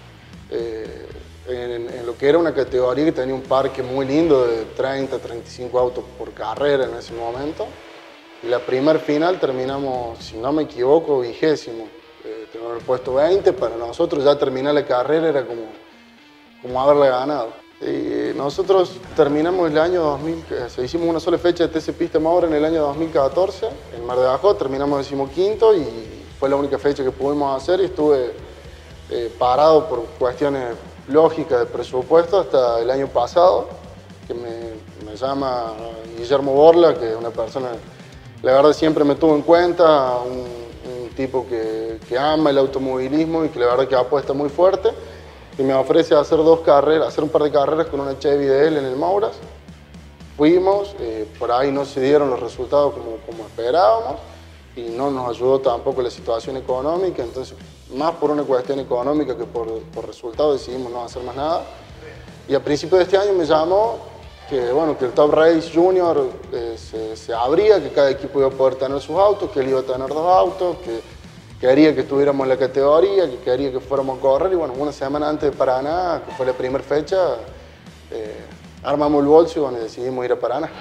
En lo que era una categoría que tenía un parque muy lindo de 30, 35 autos por carrera en ese momento. Y la primer final terminamos, si no me equivoco, 20º. Tenemos el puesto 20, para nosotros ya terminar la carrera era como haberla ganado. Y nosotros terminamos el año 2000, hicimos una sola fecha de TC Pista Maura en el año 2014, en Mar de Ajó, terminamos 15º y fue la única fecha que pudimos hacer, y estuve parado por cuestiones lógicas de presupuesto hasta el año pasado, que me llama Guillermo Borla, que es una persona, la verdad siempre me tuvo en cuenta, un tipo que ama el automovilismo y que la verdad que apuesta muy fuerte, y me ofrece hacer un par de carreras con una Chevy de él en el Mouras. Fuimos, por ahí no se dieron los resultados como esperábamos, y no nos ayudó tampoco la situación económica, entonces más por una cuestión económica que por resultados decidimos no hacer más nada. Y a principios de este año me llamó que, bueno, que el Top Race Junior se abría, que cada equipo iba a poder tener sus autos, que él iba a tener 2 autos, que quería que estuviéramos en la categoría, que quería que fuéramos a correr, y bueno, una semana antes de Paraná, que fue la primera fecha, armamos el bolso y bueno, decidimos ir a Paraná.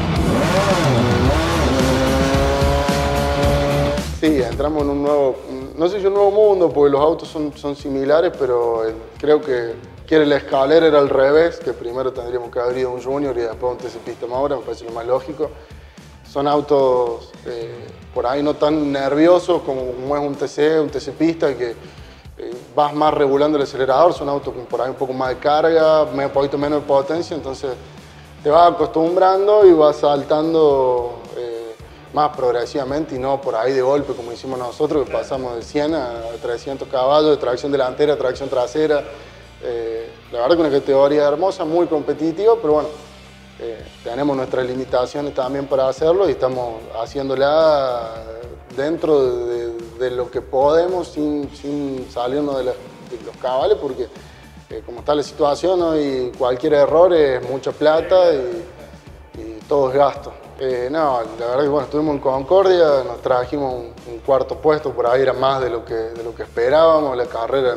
Sí, entramos en no sé si un nuevo mundo, porque los autos son similares, pero creo que el escalera era al revés, que primero tendríamos que haber ido un Junior y después un TC Pista Maura, me parece lo más lógico. Son autos por ahí no tan nerviosos como es un TC Pista, que vas más regulando el acelerador, son autos con por ahí un poco más de carga, un poquito menos de potencia, entonces te vas acostumbrando y vas saltando más progresivamente y no por ahí de golpe como hicimos nosotros, que pasamos de 100 a 300 caballos de tracción delantera, tracción trasera. La verdad que una categoría hermosa, muy competitiva, pero bueno, tenemos nuestras limitaciones también para hacerlo y estamos haciéndola dentro de lo que podemos sin salirnos de los cabales, porque como está la situación hoy, cualquier error es mucha plata y todo es gasto. No, la verdad que bueno, estuvimos en Concordia, nos trajimos un cuarto puesto, por ahí era más de lo que esperábamos, la carrera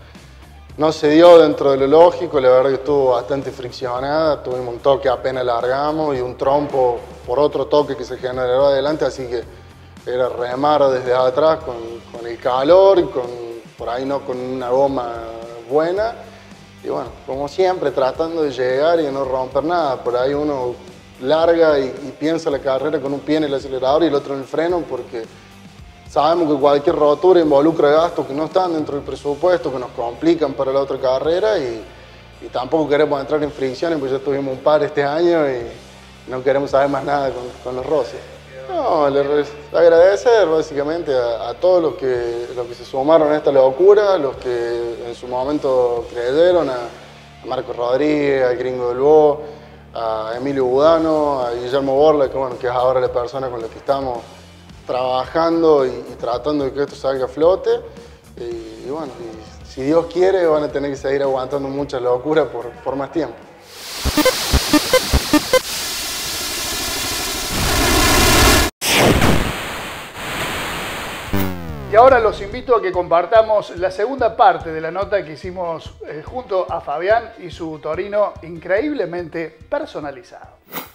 no se dio dentro de lo lógico, la verdad que estuvo bastante friccionada, tuvimos un toque apenas largamos y un trompo por otro toque que se generó adelante, así que era remar desde atrás con el calor, por ahí no con una goma buena. Y bueno, como siempre, tratando de llegar y de no romper nada. Por ahí uno larga y piensa la carrera con un pie en el acelerador y el otro en el freno, porque sabemos que cualquier rotura involucra gastos que no están dentro del presupuesto, que nos complican para la otra carrera y tampoco queremos entrar en fricciones, porque ya tuvimos un par este año y no queremos saber más nada con los roces. No, agradecer básicamente a todos los que se sumaron a esta locura, los que en su momento creyeron, a Marcos Rodríguez, al Gringo del Bo, a Emilio Budano, a Guillermo Borla, que es ahora la persona con la que estamos trabajando y tratando de que esto salga a flote. Y bueno, si Dios quiere van a tener que seguir aguantando muchas locuras por más tiempo. Y ahora los invito a que compartamos la segunda parte de la nota que hicimos junto a Fabián y su Torino increíblemente personalizado.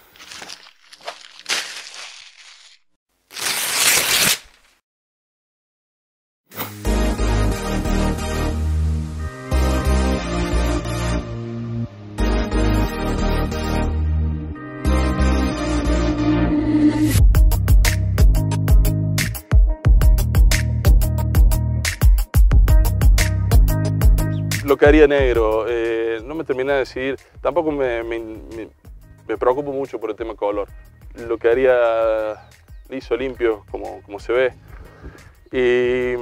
Lo que haría negro, no me terminé de decidir, tampoco me preocupo mucho por el tema color. Lo que haría liso, limpio, como se ve. Y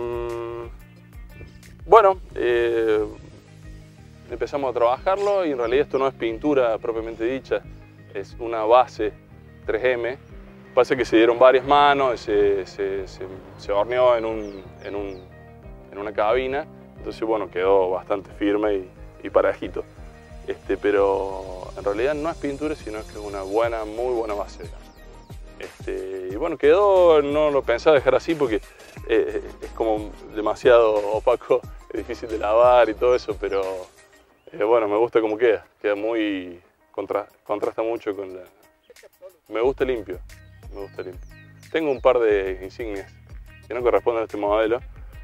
bueno, empezamos a trabajarlo y en realidad esto no es pintura propiamente dicha, es una base 3M. Pasa que se dieron varias manos, se horneó en una cabina. Entonces, bueno, quedó bastante firme y parejito. Pero en realidad no es pintura, sino que es una muy buena base. Y bueno, quedó, no lo pensaba dejar así porque es como demasiado opaco, es difícil de lavar y todo eso, pero bueno, me gusta cómo queda. Queda muy, contrasta mucho con la... Me gusta limpio. Tengo un par de insignias que no corresponden a este modelo.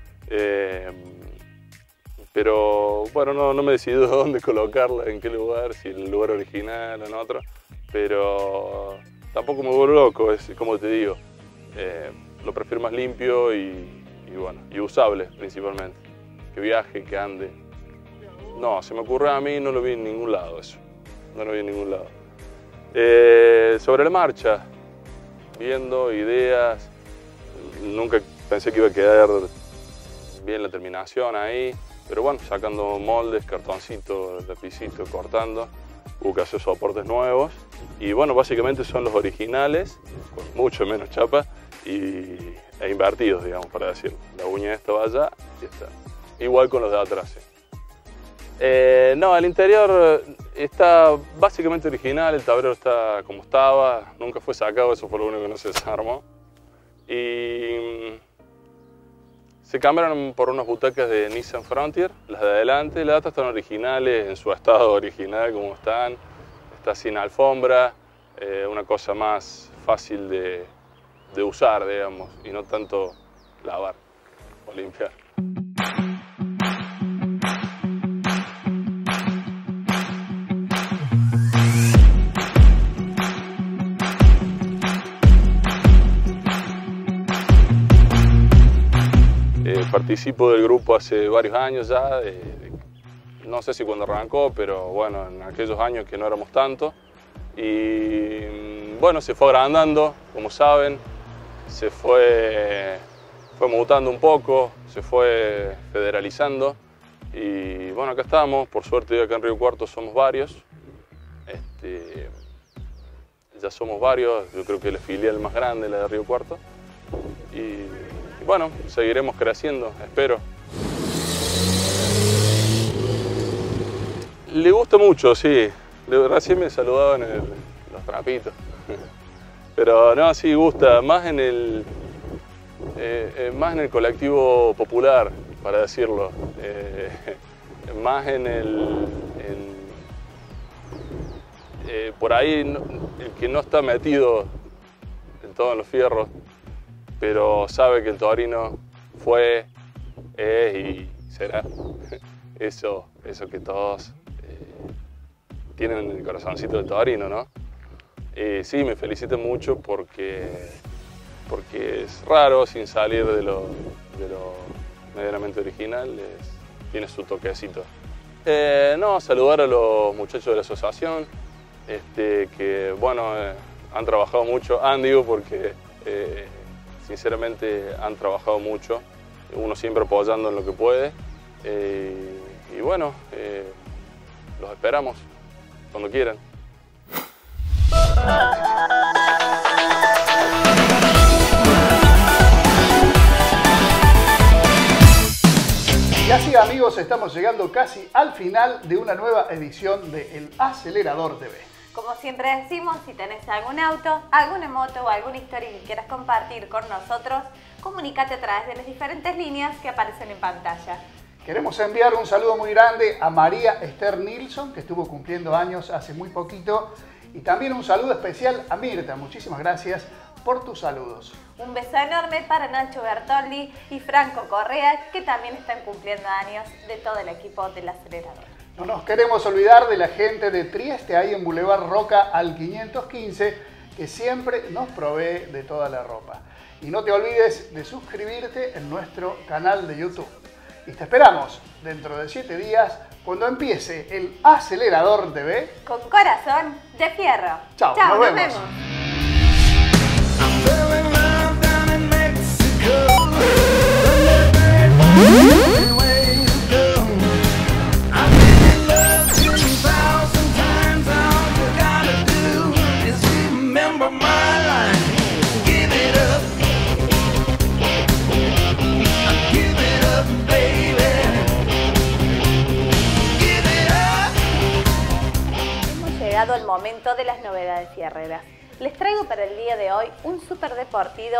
Pero bueno, no me he decidido dónde colocarla, en qué lugar, si en el lugar original o en otro. Pero tampoco me vuelvo loco, es como te digo. Lo prefiero más limpio y bueno, y usable principalmente. Que viaje, que ande. No, se me ocurre a mí, no lo vi en ningún lado eso. No lo vi en ningún lado. Sobre la marcha, viendo ideas. Nunca pensé que iba a quedar bien la terminación ahí. Pero bueno, sacando moldes, cartoncito, lapicito, cortando, hubo que hacer soportes nuevos. Y bueno, básicamente son los originales, con mucho menos chapa e invertidos, digamos, para decirlo. La uña esta va allá y está. Igual con los de atrás. No, el interior está básicamente original, el tablero está como estaba, nunca fue sacado, eso fue lo único que no se desarmó. Y se cambiaron por unas butacas de Nissan Frontier, las de adelante, las de atrás están originales, en su estado original como están. Está sin alfombra, una cosa más fácil de usar, digamos, y no tanto lavar. limpiar. Participo del grupo hace varios años ya, no sé si cuando arrancó, pero bueno, en aquellos años que no éramos tantos. Y bueno, se fue agrandando, como saben, se fue mutando un poco, se fue federalizando. Y bueno, acá estamos, por suerte acá en Río Cuarto somos varios. Ya somos varios, yo creo que la filial más grande es la de Río Cuarto. Y bueno, seguiremos creciendo, espero. Le gusta mucho, sí. Recién me saludaban los trapitos. Pero no, sí gusta, más en el colectivo popular, para decirlo. Más por ahí, el que no está metido en todos los fierros, pero sabe que el taurino fue, es y será eso que todos tienen en el corazoncito del taurino, ¿no? Sí, me felicitan mucho porque es raro, sin salir de lo medianamente original, tiene su toquecito. No, saludar a los muchachos de la asociación, que bueno, han trabajado mucho, digo porque sinceramente han trabajado mucho, uno siempre apoyando en lo que puede, y bueno, los esperamos cuando quieran. Y así, amigos, estamos llegando casi al final de una nueva edición de El Acelerador TV. Como siempre decimos, si tenés algún auto, alguna moto o alguna historia que quieras compartir con nosotros, comunícate a través de las diferentes líneas que aparecen en pantalla. Queremos enviar un saludo muy grande a María Esther Nilsson, que estuvo cumpliendo años hace muy poquito, y también un saludo especial a Mirta. Muchísimas gracias por tus saludos. Un beso enorme para Nacho Bertoldi y Franco Correa, que también están cumpliendo años, de todo el equipo del Acelerador. No nos queremos olvidar de la gente de Trieste, ahí en Boulevard Roca al 515, que siempre nos provee de toda la ropa. Y no te olvides de suscribirte en nuestro canal de YouTube. Y te esperamos dentro de 7 días cuando empiece el Acelerador TV. Con corazón de fierro. Chao, Chao, nos vemos. El momento de las novedades fierreras. Les traigo para el día de hoy un súper deportivo.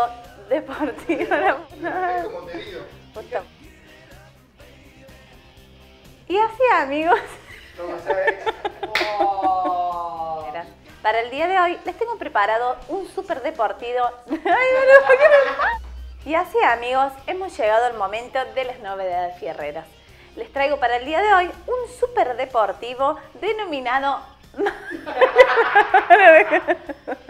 Y así, amigos. Para el día de hoy les tengo preparado un súper deportivo. Y así, amigos, hemos llegado al momento de las novedades fierreras. Les traigo para el día de hoy un súper deportivo denominado